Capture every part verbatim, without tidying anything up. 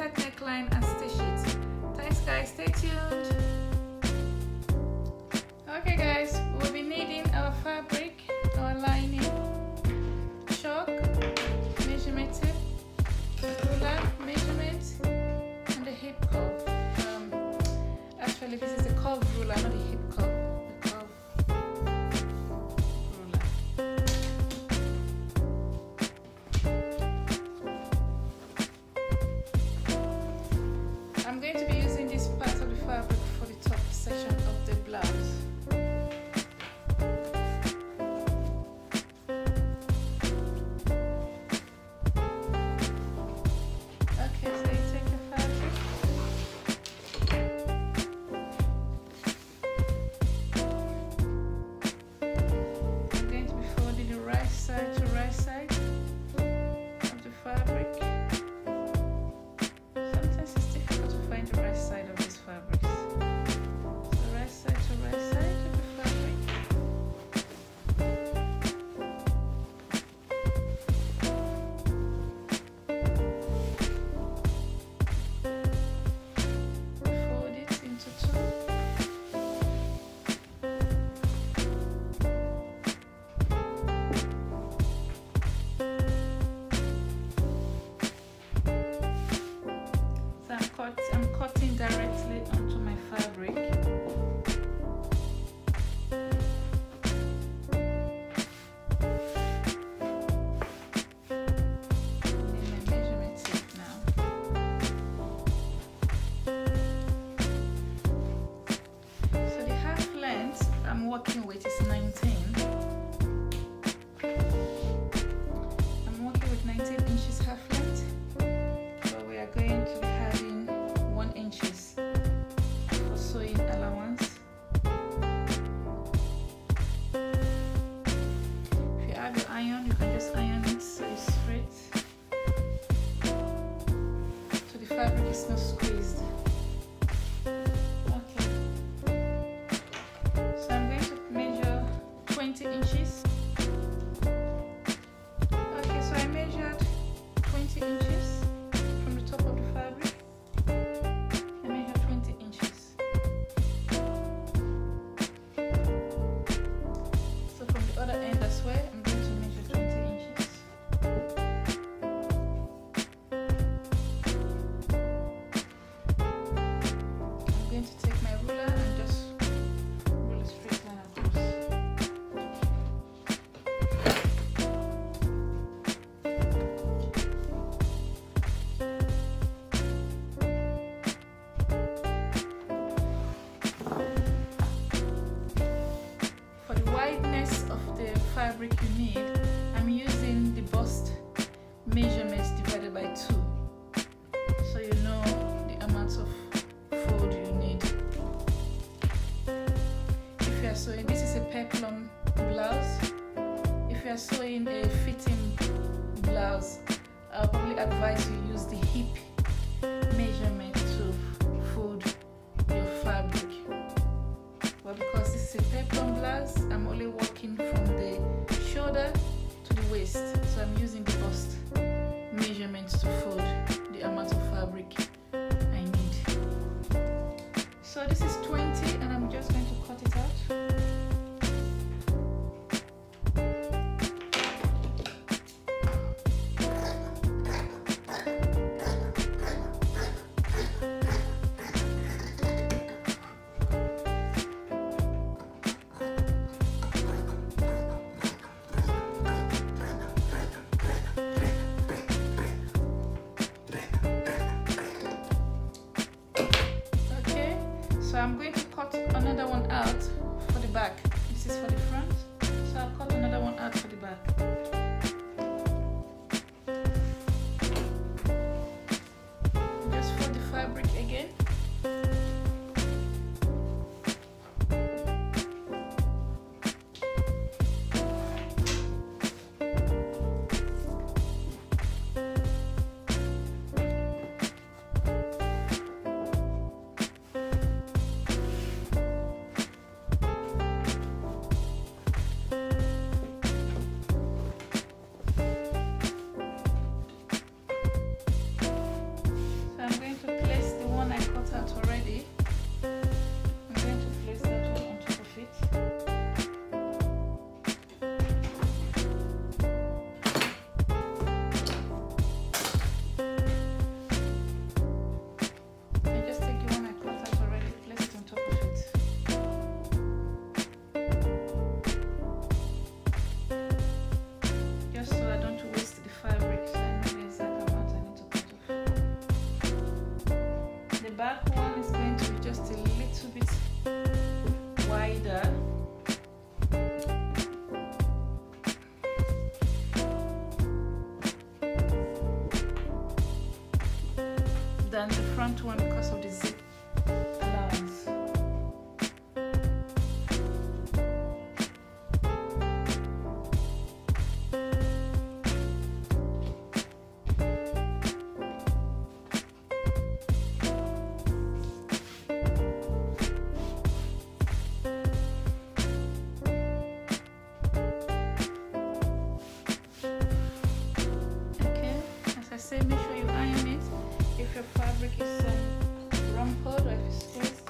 skirt neckline and stitch it. Thanks guys, stay tuned. Okay guys, we'll be needing our fabric, our lining, chalk, measurement tape, ruler, measurement, and the hip curve. Um, actually this is the curve ruler, not the hip curve. The curve ruler. I'm going to be using this part of the fabric for the top section of the blouse. I'm cutting directly onto my fabric. Need my measurement tape now. So the half length I'm working with is nineteen. I'm working with nineteen inches half length, but we are going to be having one inches for sewing allowance. If you have your iron, you can just iron it so it's straight, so the fabric is not squeezed. Okay, so I'm going to measure twenty inches. Okay, so I measured twenty inches from the top of the fabric. Fabric you need, I'm using the bust measurements divided by two, so you know the amount of fold you need. If you are sewing, this is a peplum blouse. If you are sewing a fitting blouse, I'll probably advise you use the hip measurement to fold your fabric. But because this is a peplum blouse, I'm only working from the shoulder to the waist, so I'm using the bust measurement to fold the amount of fabric I need. So this is twenty and I'm just going to cut it out. So I'm going to cut another one out for the back. This is for the front, so I'll cut another one out for the back. Just fold the fabric again. than the front one because of the zip allowance. Say make sure you iron it if your fabric is um, rumpled or if it's squeezed.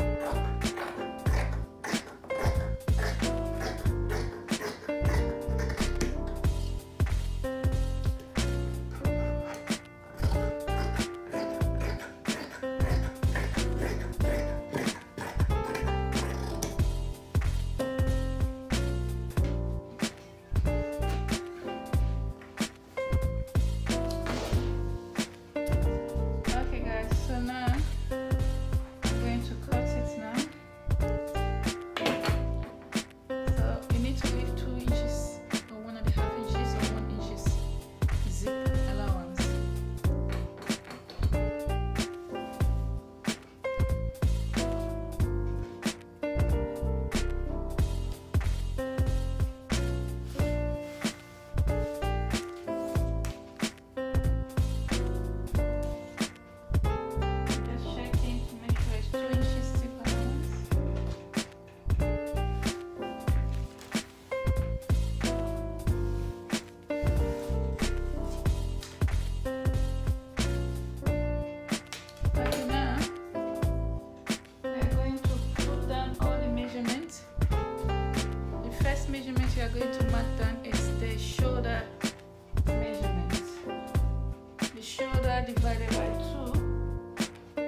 Measurement you are going to mark down is the shoulder measurement. The shoulder divided by two.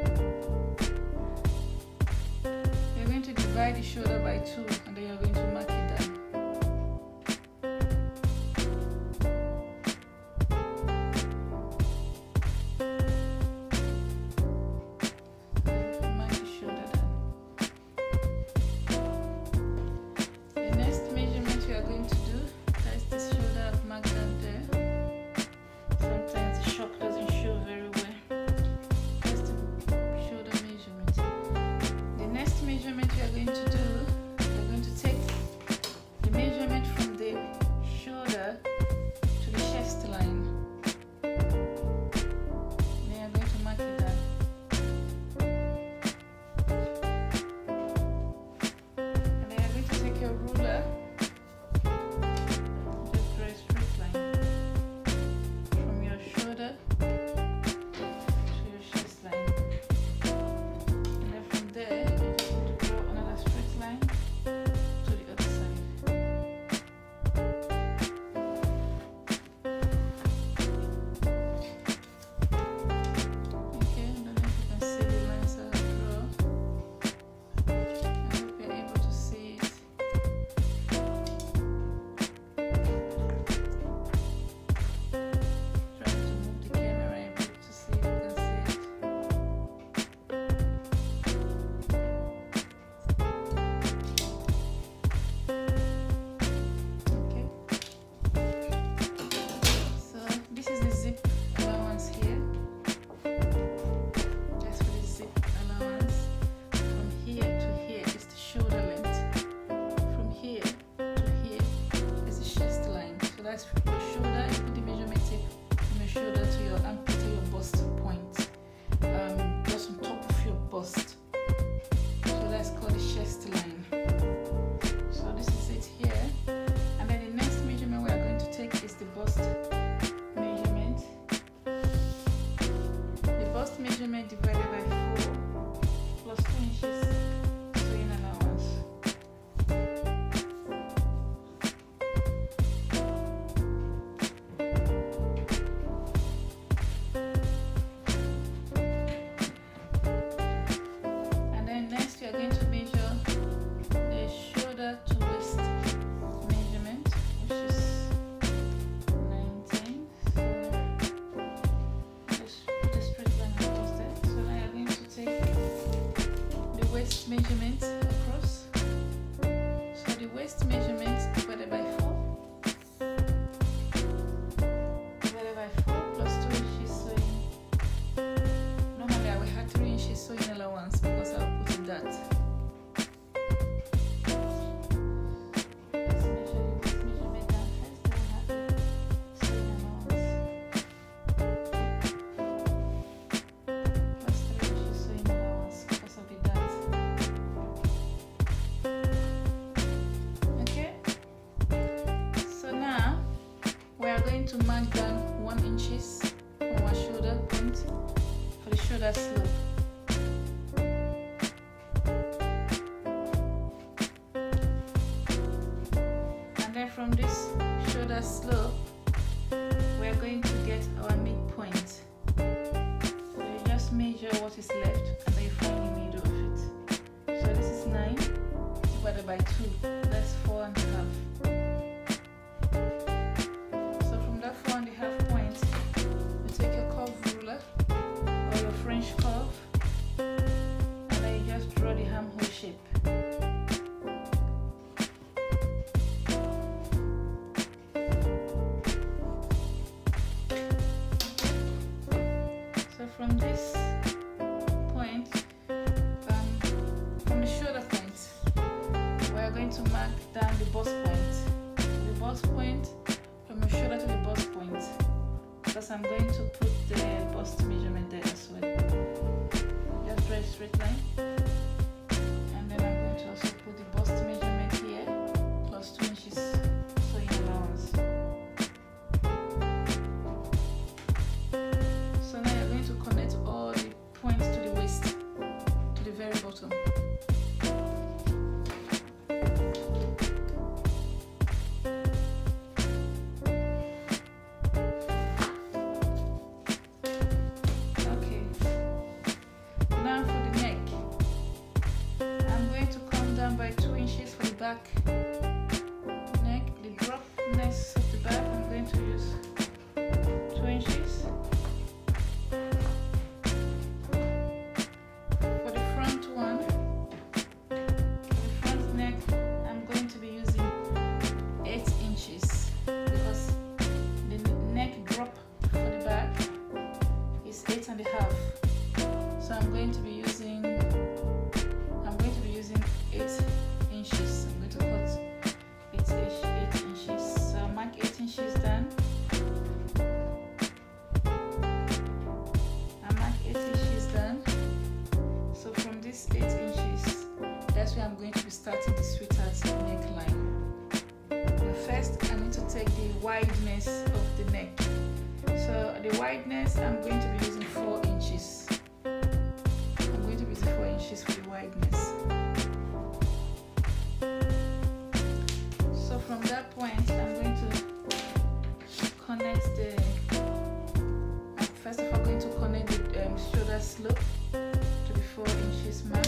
You're going to divide the shoulder by two and then you're going to mark it down. Measurement across. So the waist measurement divided by four, divided by four plus two inches sewing. Normally mark down one inches from our shoulder point for the shoulder slope. And then from this shoulder slope, we're going to get our midpoint. So you just measure what is left and then you find the middle of it. So this is nine divided by two, that's four and a half. So from that four and a half point, you take your curve ruler or your French curve and then you just draw the armhole shape. From this point, um, from the shoulder point, we are going to mark down the bust point. The bust point from your shoulder to the bust point, because I'm going to put the bust measurement there as well. Just draw a straight line, and then I'm going to also put the bust measurement here, plus two inches sewing allowance. To connect all the points to the waist, to the very bottom. Okay, now for the neck, I'm going to come down by two inches for the back neck. The dropness of the back, I'm going to use two inches. And a half, so I'm going to be using I'm going to be using eight inches. I'm going to cut eight, eight inches. So I'll mark eight inches down. I mark eight inches down. So from this eight inches, that's where I'm going to be starting the sweetheart neckline. But first, I need to take the wideness of the neck. So the wideness, I'm going to be using four inches. I'm going to be using four inches for the wideness. So from that point, I'm going to connect the. First of all, I'm going to connect the um, shoulder slope to the four inches mark.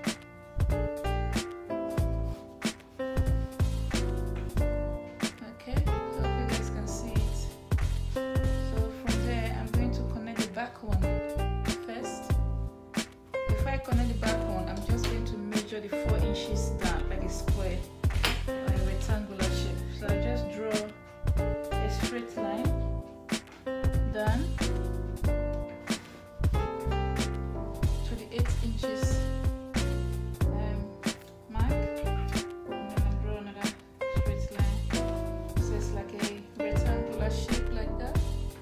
Connect the back one, I'm just going to measure the four inches down like a square or a rectangular shape. So I just draw a straight line down to the eight inches um, mark, and then I draw another straight line. So it's like a rectangular shape like that.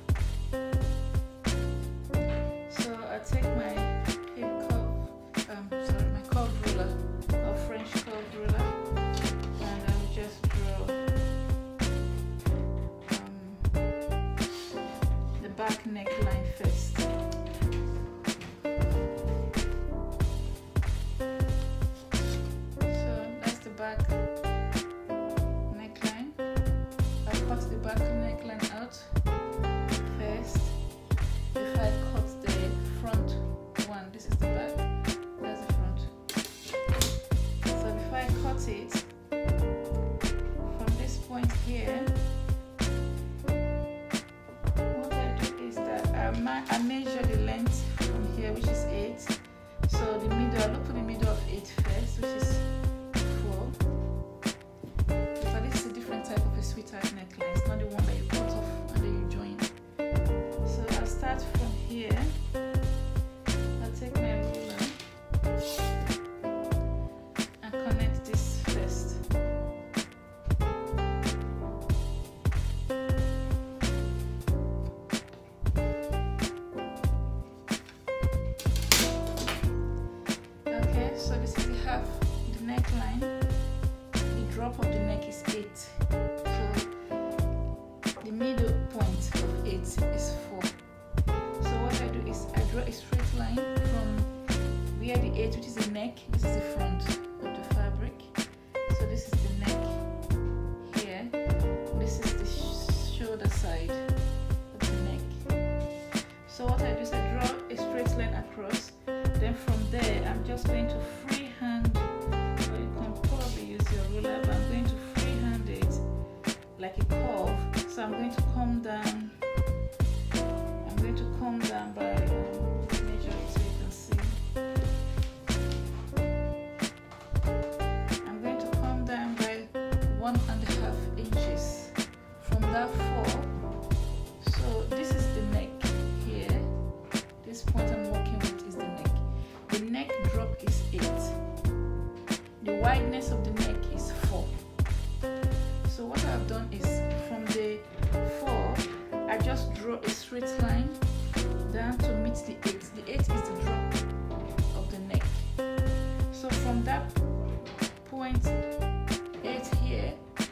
So I take my back neckline first. So that's the back neckline. I cut the back neckline out first before I cut the front one. This is the back, that's the front. So before I cut it, from this point here, I measure the length from here, which is eight. So the middle, I look for the middle of eight first, which is four. But this is a different type of a sweetheart neckline. It's not the one that you cut off and then you join. So I'll start from here. I'll take my ruler and connect this first. So this is the half, the neckline. The drop of the neck is eight. So the middle point a straight line from where the eight, which is the neck, this is the front of the fabric. So this is the neck here. This is the sh shoulder side of the neck. So what I do is I draw a straight line across. Then from there, I'm just going to freehand. Or you can probably use your ruler, but I'm going to freehand it like a curve. So I'm going to come down. I'm going to come down by um, measure it so you can see. I'm going to come down by one and a half inches from that four. So this is the neck here. This point I'm working with is the neck. The neck drop is eight. The wideness of the neck is four. So what I've done is from the four, I just draw a straight line down to meet the eight. The eight is the drop of the neck. So from that point eight here,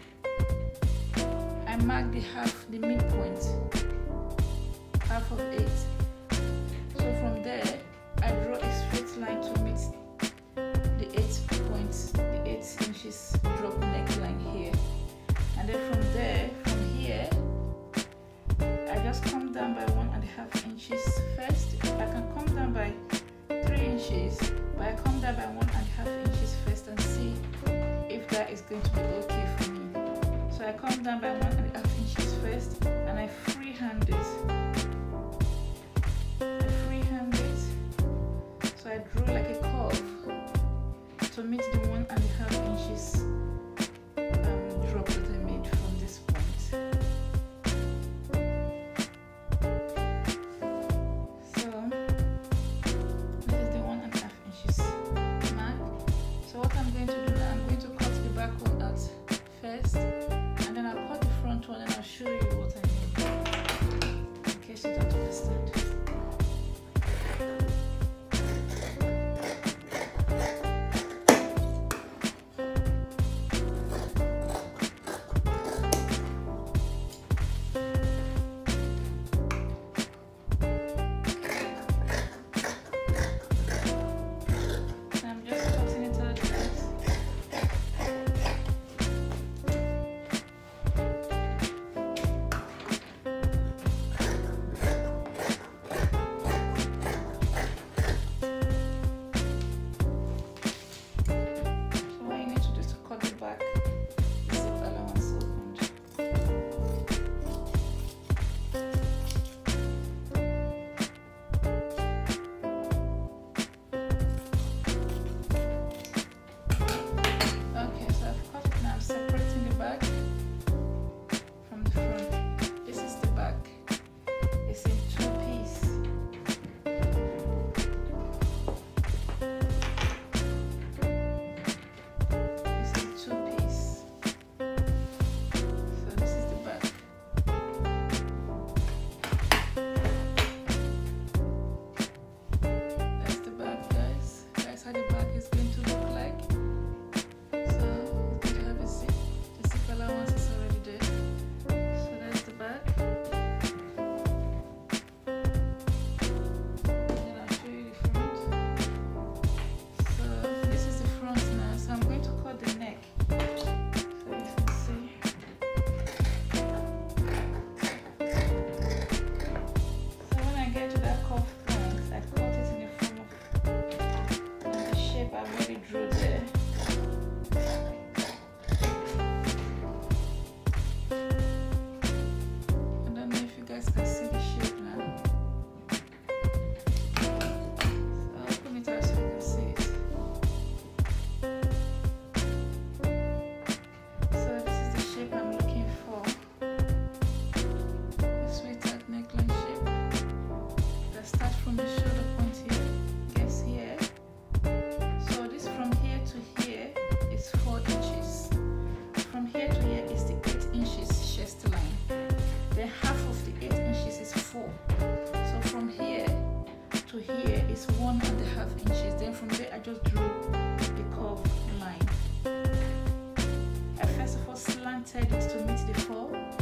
I mark the half, the midpoint, half of eight. So from there, I draw a straight line to meet the eight points, the eight inches drop neckline here. And then from there, from here, I just come down by one and a half inches first. I can come down by three inches, but I come down by one and a half inches first and see if that is going to be okay for me. So I come down by one and a half inches first, and I freehand it. I freehand it. So I drew like a curve to meet the one and a half inches um, drop that I made from this point. So this is the one and a half inches mark. So what I'm going to do now, I'm going to cut the back one out first, and then I'll cut the front one and I'll show you what I mean in case you don't understand.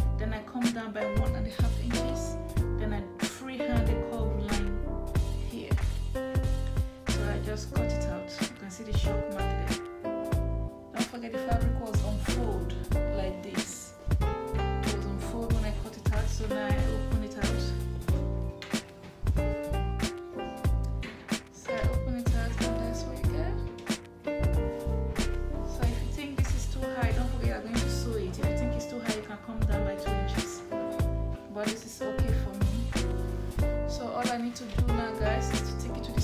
down by one and a half inches, then I freehand a curved line here.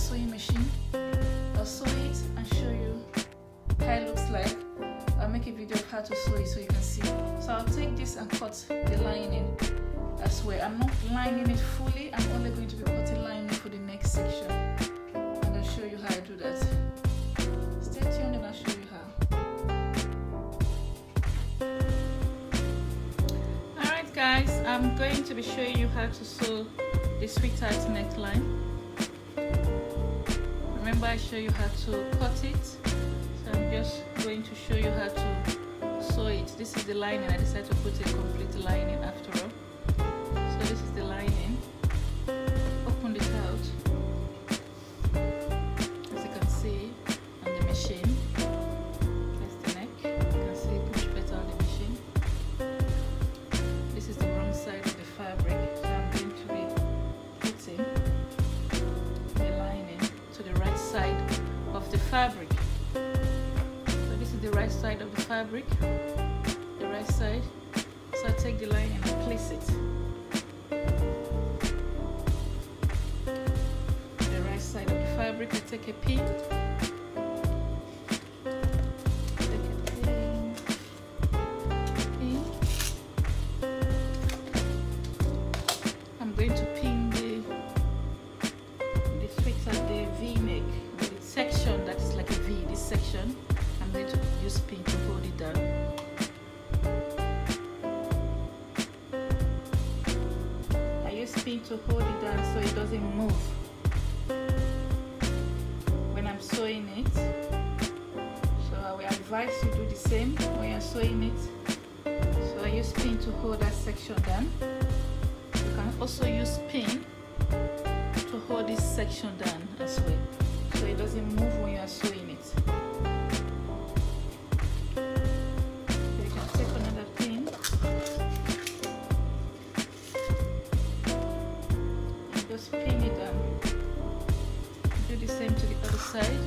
sewing machine. I'll sew it and show you how it looks like. I'll make a video of how to sew it so you can see. So I'll take this and cut the lining as well. I'm not lining it fully, I'm only going to be cutting lining for the next section, and I'll show you how I do that. Stay tuned and I'll show you how. Alright guys, I'm going to be showing you how to sew the sweetheart neckline. Remember I show you how to cut it, so I'm just going to show you how to sew it. This is the lining. I decided to put a complete lining after all. So this is the lining. Open it out, as you can see on the machine. That's the neck. You can see it much better on the machine. This is the wrong side of the fabric, so I'm going to be putting the lining to the right side of the fabric. So this is the right side of the fabric, the right side. So I take the lining and place it. The right side of the fabric, I take a pin. Take a pin. Pin. I'm going to pin the the sweater, the V-neck, the section that is like a V. This section, I'm going to use pin to hold it down. I use pin to hold it down so it doesn't move when I'm sewing it. So I will advise you do the same when you're sewing it. So I use pin to hold that section down. You can also use pin to hold this section down as well, so it doesn't move when you are sewing it. You can take another pin and just pin it down. Do the same to the other side.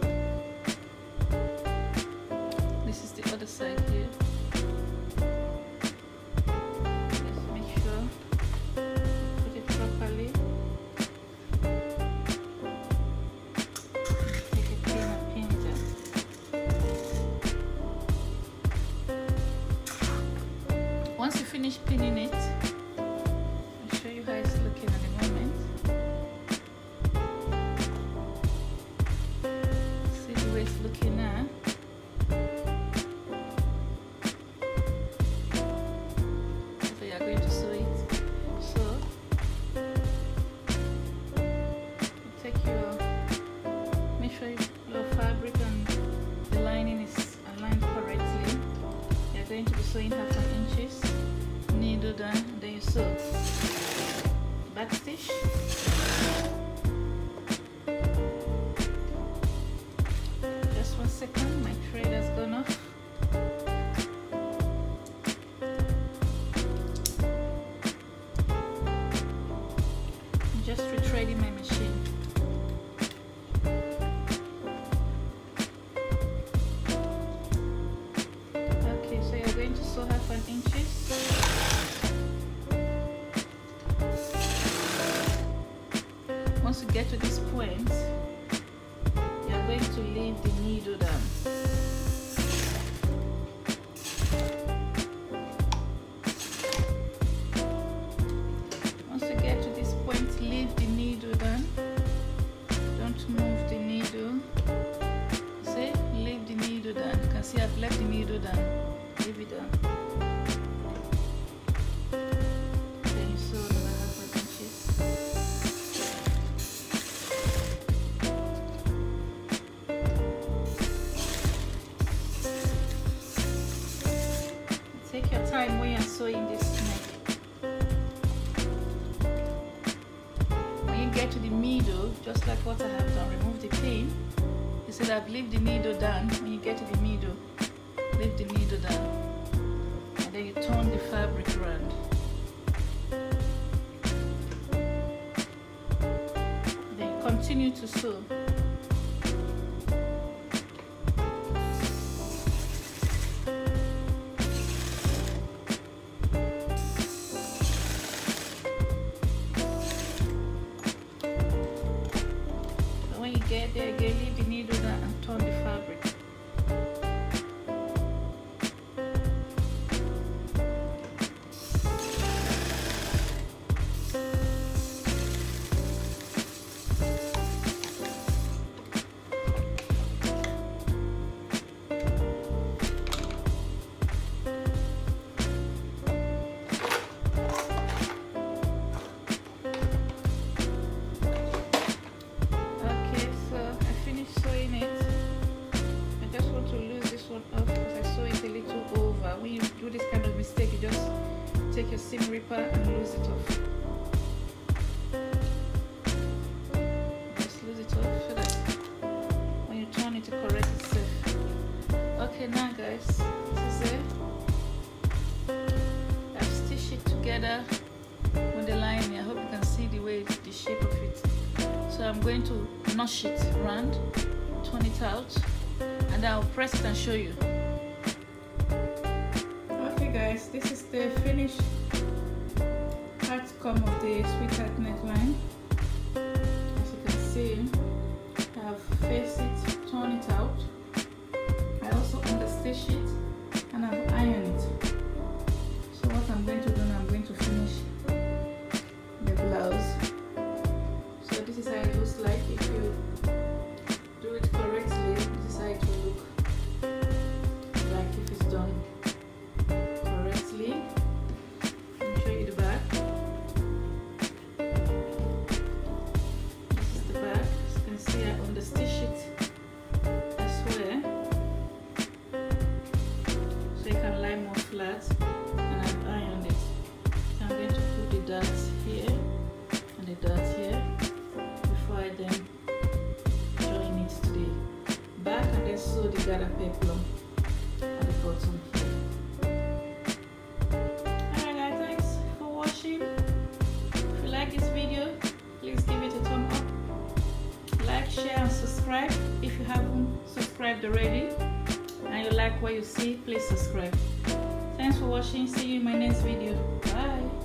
This is the other side here. Just make sure put it properly. Take a pin and pin it down. Once you finish pinning it, I'll show you how it's looking at the moment. See the way it's looking now. So you are going to sew it. So you take your, make sure your fabric and the lining is aligned correctly. You're going to be sewing half an inches, needle down, and then you sew. Back stitch. Just one second, my thread has gone off. I'm just retreading my machine. Okay, so you're going to sew half an inches. Once you get to this point, you are going to leave the needle down. Once you get to this point, leave the needle down. Don't move the needle. See, leave the needle down. You can see I've left the needle down. Leave it down. Then you sew another half an inches. Take your time when you're sewing this neck. When you get to the middle, just like what I have done, remove the pin. You said I've leave the needle down. When you get to the middle, leave the needle down, and then you turn the fabric around. Then you continue to sew. get there again, leave the needle down and turn the fabric. Take your seam ripper and lose it off. Just lose it off so that when you turn it to correct itself. Okay, now guys, this is it. I've stitched it together with the lining. I hope you can see the way, the shape of it. So I'm going to notch it round, turn it out, and then I'll press it and show you. Guys, this is the finished outcome of the sweetheart neckline. As you can see, I've faced it, torn it out. I also understitched it and I've ironed it. So what I'm going to do now, I'm going to finish the blouse. So this is how it looks like. If you do it correctly, this is how it will look like if it's done. Let me show you the back. This is the back. As you can see, I understitched it as well, so you can lie more flat, and I've ironed it. So I'm going to put the dots here and the dots here before I then join it to the back, and then sew the gather peplum at the bottom here. This video, please give it a thumb up, like, share and subscribe. If you haven't subscribed already and you like what you see, please subscribe. Thanks for watching. See you in my next video. Bye.